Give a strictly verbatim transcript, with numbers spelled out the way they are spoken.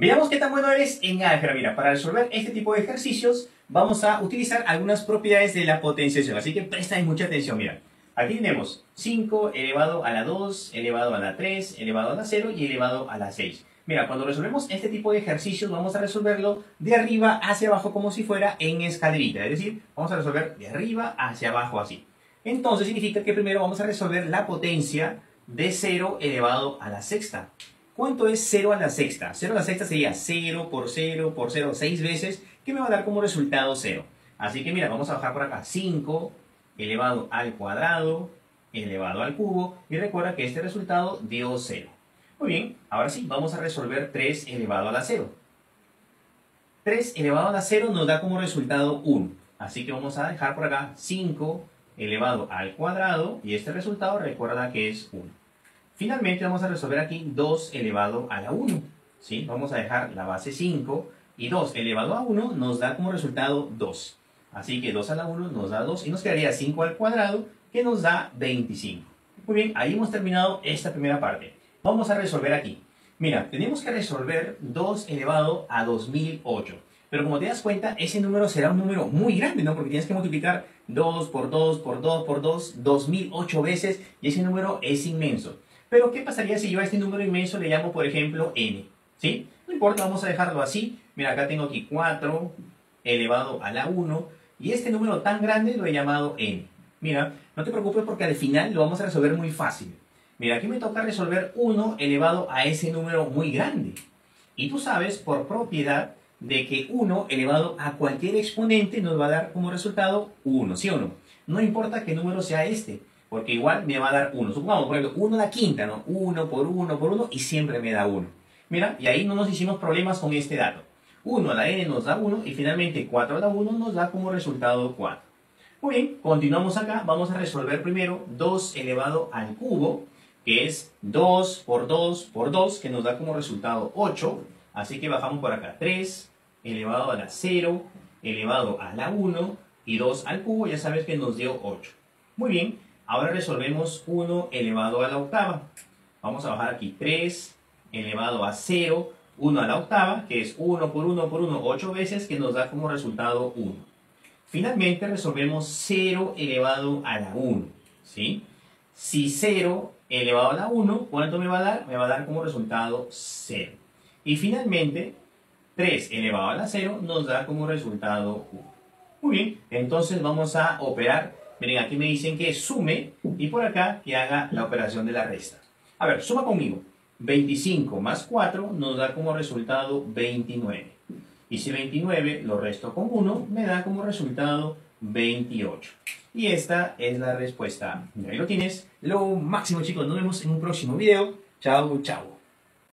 Veamos qué tan bueno eres en álgebra. Mira, para resolver este tipo de ejercicios vamos a utilizar algunas propiedades de la potenciación. Así que presta mucha atención. Mira, aquí tenemos cinco elevado a la dos, elevado a la tres, elevado a la cero y elevado a la seis. Mira, cuando resolvemos este tipo de ejercicios vamos a resolverlo de arriba hacia abajo como si fuera en escalerita. Es decir, vamos a resolver de arriba hacia abajo así. Entonces significa que primero vamos a resolver la potencia de cero elevado a la sexta. ¿Cuánto es cero a la sexta? cero a la sexta sería cero por cero por cero, seis veces, que me va a dar como resultado cero. Así que mira, vamos a bajar por acá. cinco elevado al cuadrado, elevado al cubo. Y recuerda que este resultado dio cero. Muy bien, ahora sí, vamos a resolver tres elevado a la cero. tres elevado a la cero nos da como resultado uno. Así que vamos a dejar por acá cinco elevado al cuadrado. Y este resultado recuerda que es uno. Finalmente vamos a resolver aquí dos elevado a la uno. ¿Sí? Vamos a dejar la base cinco y dos elevado a uno nos da como resultado dos. Así que dos a la uno nos da dos y nos quedaría cinco al cuadrado que nos da veinticinco. Muy bien, ahí hemos terminado esta primera parte. Vamos a resolver aquí. Mira, tenemos que resolver dos elevado a dos mil ocho. Pero como te das cuenta, ese número será un número muy grande, ¿no? Porque tienes que multiplicar dos por dos por dos por dos, dos mil ocho veces y ese número es inmenso. Pero, ¿qué pasaría si yo a este número inmenso le llamo, por ejemplo, n? ¿Sí? No importa, vamos a dejarlo así. Mira, acá tengo aquí cuatro elevado a la uno. Y este número tan grande lo he llamado n. Mira, no te preocupes porque al final lo vamos a resolver muy fácil. Mira, aquí me toca resolver uno elevado a ese número muy grande. Y tú sabes, por propiedad, de que uno elevado a cualquier exponente nos va a dar como resultado uno, ¿sí o no? No importa qué número sea este. Porque igual me va a dar uno. Supongamos, por ejemplo, uno a la quinta, ¿no? uno por uno por uno y siempre me da uno. Mira, y ahí no nos hicimos problemas con este dato. uno a la n nos da uno y finalmente cuatro a la uno nos da como resultado cuatro. Muy bien, continuamos acá. Vamos a resolver primero dos elevado al cubo, que es dos por dos por dos, que nos da como resultado ocho. Así que bajamos por acá. tres elevado a la cero, elevado a la uno y dos al cubo, ya sabes que nos dio ocho. Muy bien. Ahora resolvemos uno elevado a la octava. Vamos a bajar aquí tres elevado a cero, uno a la octava, que es uno por uno por uno, ocho veces, que nos da como resultado uno. Finalmente resolvemos cero elevado a la uno. ¿Sí? Si cero elevado a la uno, ¿cuánto me va a dar? Me va a dar como resultado cero. Y finalmente, tres elevado a la cero nos da como resultado uno. Muy bien, entonces vamos a operar. Miren, aquí me dicen que sume y por acá que haga la operación de la resta. A ver, suma conmigo. veinticinco más cuatro nos da como resultado veintinueve. Y si veintinueve lo resto con uno, me da como resultado veintiocho. Y esta es la respuesta. Ahí lo tienes. Lo máximo, chicos. Nos vemos en un próximo video. Chao, chao.